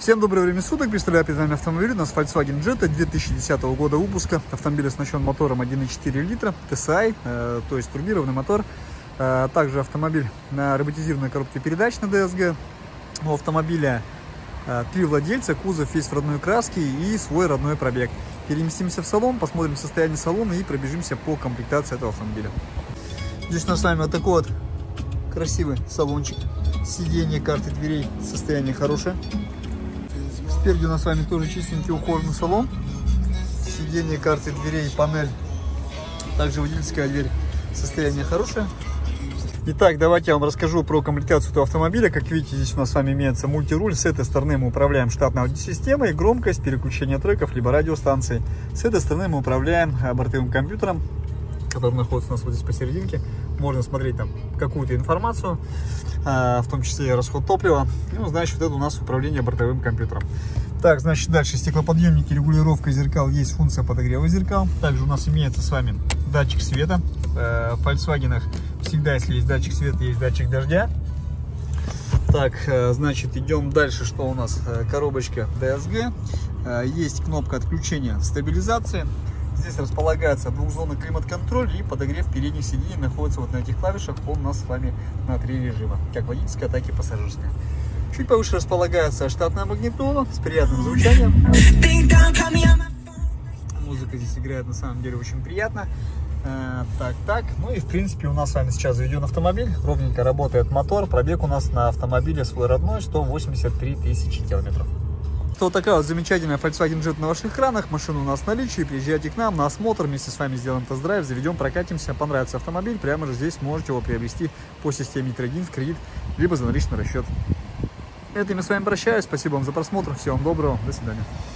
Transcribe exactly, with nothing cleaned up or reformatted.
Всем доброе время суток, представляю перед вами автомобиль, у нас Volkswagen Jetta две тысячи десятого года выпуска. Автомобиль оснащен мотором один и четыре литра, ти эс ай, э, то есть турбированный мотор. Э, также автомобиль на роботизированной коробке передач на ди эс джи. У автомобиля э, три владельца, кузов весь в родной краске и свой родной пробег. Переместимся в салон, посмотрим состояние салона и пробежимся по комплектации этого автомобиля. Здесь у нас с вами вот такой вот красивый салончик. Сиденье, карты дверей, состояние хорошее. Спереди у нас с вами тоже чистенький ухоженный салон. Сиденье, карты дверей, панель. Также водительская дверь, состояние хорошее. Итак, давайте я вам расскажу про комплектацию этого автомобиля. Как видите, здесь у нас с вами имеется мультируль. С этой стороны мы управляем штатной аудиосистемой, громкость, переключение треков, либо радиостанции. С этой стороны мы управляем бортовым компьютером, который находится у нас вот здесь посерединке. Можно смотреть там какую-то информацию, в том числе и расход топлива. Ну, значит, вот это у нас управление бортовым компьютером. Так, значит, дальше стеклоподъемники, регулировка зеркал, есть функция подогрева зеркал. Также у нас имеется с вами датчик света. В Volkswagen всегда, если есть датчик света, есть датчик дождя. Так, значит, идем дальше. Что у нас? Коробочка ди эс джи. Есть кнопка отключения стабилизации. Здесь располагается двухзонный климат-контроль и подогрев передних сидений находится вот на этих клавишах. Он у нас с вами на три режима, как водительская, так и пассажирская. Чуть повыше располагается штатная магнитола с приятным звучанием. Музыка здесь играет на самом деле очень приятно. Так, так, ну и в принципе у нас с вами сейчас заведен автомобиль, ровненько работает мотор, пробег у нас на автомобиле свой родной, сто восемьдесят три тысячи километров. Вот такая вот замечательная Volkswagen Jetta на ваших экранах. Машина у нас в наличии. Приезжайте к нам на осмотр. Вместе с вами сделаем тест-драйв, заведем, прокатимся. Понравится автомобиль, прямо же здесь можете его приобрести по системе трейд-ин в кредит, либо за наличный расчет. Это я с вами прощаюсь. Спасибо вам за просмотр. Всего вам доброго. До свидания.